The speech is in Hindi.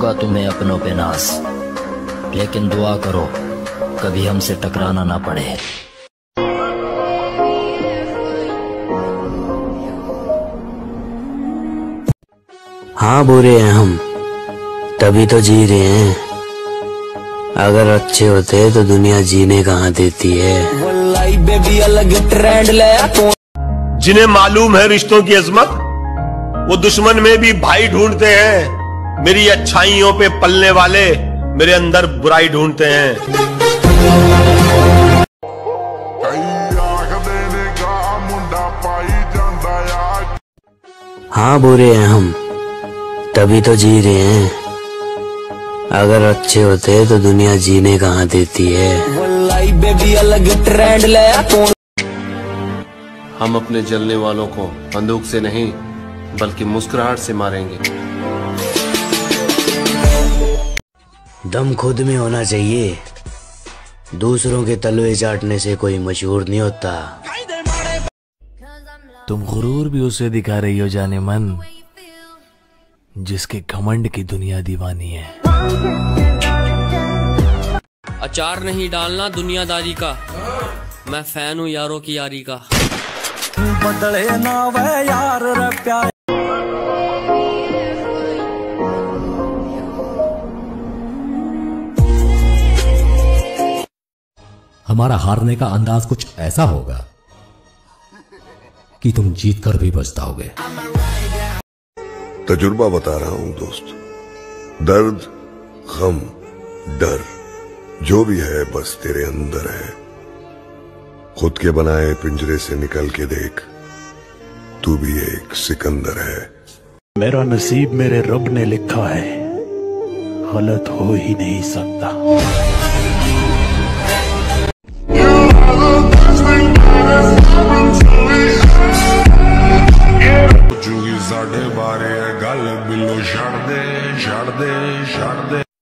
होगा तुम्हें अपनों पे नाज, लेकिन दुआ करो कभी हमसे टकराना ना पड़े। हाँ बुरे हैं हम, तभी तो जी रहे हैं। अगर अच्छे होते तो दुनिया जीने कहाँ देती है। बेबी अलग ट्रेंड ले। जिन्हें मालूम है रिश्तों की अजमत, वो दुश्मन में भी भाई ढूंढते हैं। मेरी अच्छाइयों पे पलने वाले मेरे अंदर बुराई ढूंढते हैं। हाँ बुरे हैं हम, तभी तो जी रहे हैं। अगर अच्छे होते तो दुनिया जीने कहाँ देती है। बेबी अलग ट्रेंड ले। हम अपने जलने वालों को बंदूक से नहीं बल्कि मुस्कुराहट से मारेंगे। दम खुद में होना चाहिए, दूसरों के तलवे चाटने से कोई मशहूर नहीं होता। तुम गुरूर भी उसे दिखा रही हो जाने मन, जिसके घमंड की दुनिया दीवानी है। अचार नहीं डालना दुनियादारी का, मैं फैन हूँ यारों की यारी का। बदले ना वे यार रे प्यारे। हमारा हारने का अंदाज कुछ ऐसा होगा कि तुम जीत कर भी पछताओगे। तजुर्बा बता रहा हूं दोस्त, दर्द, गम, डर जो भी है बस तेरे अंदर है। खुद के बनाए पिंजरे से निकल के देख, तू भी एक सिकंदर है। मेरा नसीब मेरे रब ने लिखा है, गलत हो ही नहीं सकता। ਸਾਡੇ ਬਾਰੇ ਗੱਲ ਬਿੱਲੋ ਛੱਡ ਦੇ